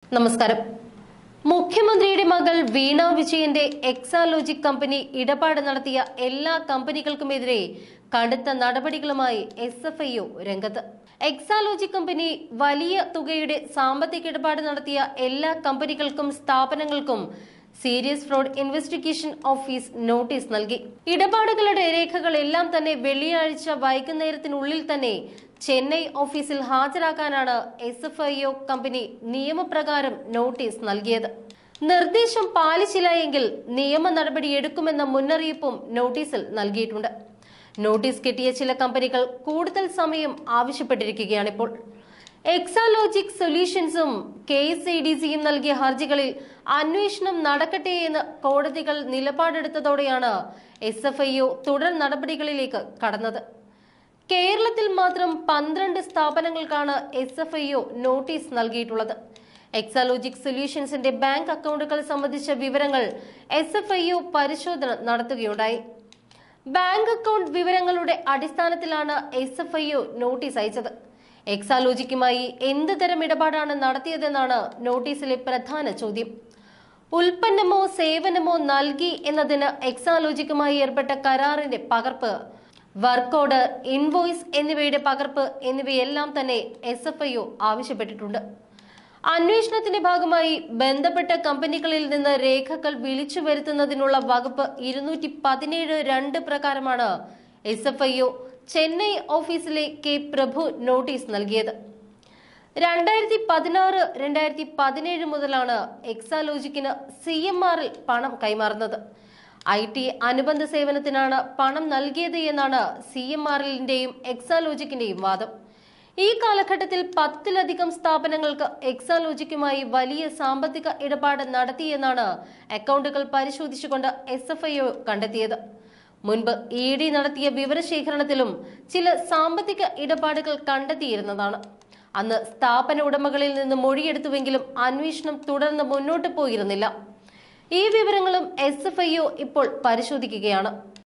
നമസ്കാരം. മുഖ്യമന്ത്രിയുടെ മകൾ വീണ വിജയന്റെ എക്സാലോജിക് കമ്പനി ഇടപാട് നടത്തിയ എല്ലാ കമ്പനികൾക്കുമെതിരെ കടുത്ത നടപടികളുമായി SFIO രംഗത്ത്. എക്സാലോജിക് കമ്പനി വലിയ തുകയുടെ സാമ്പത്തിക ഇടപാട് നടത്തിയ എല്ലാ കമ്പനികൾക്കും സ്ഥാപനങ്ങൾക്കും serious fraud investigation office notice നൽകി. ഇടപാടുകളുടെ രേഖകൾ എല്ലാം തന്നെ വെള്ളിയാഴ്ച വൈകുന്നേരത്തിനുള്ളിൽ തന്നെ ചെന്നൈ ഓഫീസിൽ ഹാജരാക്കാനാണ് SFIO കമ്പനി നിയമപ്രകാരം നോട്ടീസ് നൽകിയത്. നിർദ്ദേശം പാലിച്ചില്ല എങ്കിൽ നിയമ നടപടിയെടുക്കുമെന്ന മുന്നറിയിപ്പും നോട്ടീസിൽ നൽകിയിട്ടുണ്ട്. നോട്ടീസ് കിട്ടിയ ചില കമ്പനികൾ കൂടുതൽ സമയം ആവശ്യപ്പെട്ടിരിക്കുകയാണിപ്പോൾ. എക്സാലോജിക് സൊല്യൂഷൻസും KSADCയും നൽകിയ ഹർജികളിൽ അന്വേഷണം നടക്കട്ടെ എന്ന് കോടതികൾ നിലപാടെടുത്തതോടെയാണ് SFIO തുടർ നടപടികളിലേക്ക് കടന്നത്. കേരളത്തിൽ മാത്രം 12 സ്ഥാപനങ്ങൾക്കാണ് SFIO നോട്ടീസ് നൽകിയിട്ടുള്ളത്. എക്സാലോജിക് സൊല്യൂഷൻസിന്റെ ബാങ്ക് അക്കൗണ്ടുകൾ സംബന്ധിച്ച വിവരങ്ങൾ SFIO പരിശോധന നടത്തുകയുണ്ടായി. ബാങ്ക് അക്കൗണ്ട് വിവരങ്ങളുടെ അടിസ്ഥാനത്തിലാണ് SFIO നോട്ടീസ് അയച്ചത്. എക്സാലോജിക്കുമായി എന്ത് തരം ഇടപാടാണ് നടത്തിയതെന്നാണ് നോട്ടീസിലെ പ്രധാന ചോദ്യം. ഉൽപ്പന്നമോ സേവനമോ നൽകി എന്നതിന് എക്സാലോജിക്കുമായി ഏർപ്പെട്ട കരാറിന്റെ പകർപ്പ്, വർക്ക് ഓർഡർ, ഇൻവോയ്സ് എന്നിവയുടെ പകർപ്പ് എന്നിവയെല്ലാം തന്നെ SFIO ആവശ്യപ്പെട്ടിട്ടുണ്ട്. അന്വേഷണത്തിന്റെ ഭാഗമായി ബന്ധപ്പെട്ട കമ്പനികളിൽ നിന്ന് രേഖകൾ വിളിച്ചു വരുത്തുന്നതിനുള്ള വകുപ്പ് 217(2) പ്രകാരമാണ് SFIO ചെന്നൈ ഓഫീസിലെ K. പ്രഭു നോട്ടീസ് നൽകിയത്. 2016-2017 മുതലാണ് എക്സാലോജിക്കിന് CMRൽ പണം കൈമാറുന്നത്. IT അനുബന്ധ സേവനത്തിനാണ് പണം നൽകിയത് എന്നാണ് CMRലിന്റെയും എക്സാലോജിക്കിന്റെയും വാദം. ഈ കാലഘട്ടത്തിൽ 10ലധികം സ്ഥാപനങ്ങൾക്ക് എക്സാലോജിക്കുമായി വലിയ സാമ്പത്തിക ഇടപാട് നടത്തിയെന്നാണ് അക്കൗണ്ടുകൾ പരിശോധിച്ചുകൊണ്ട് SFIO കണ്ടെത്തിയത്. മുൻപ് ED നടത്തിയ വിവരശേഖരണത്തിലും ചില സാമ്പത്തിക ഇടപാടുകൾ കണ്ടെത്തിയിരുന്നതാണ്. അന്ന് സ്ഥാപന ഉടമകളിൽ നിന്ന് മൊഴിയെടുത്തുവെങ്കിലും അന്വേഷണം തുടർന്ന് മുന്നോട്ട് പോയിരുന്നില്ല. ഈ വിവരങ്ങളും SFIO ഇപ്പോൾ പരിശോധിക്കുകയാണ്.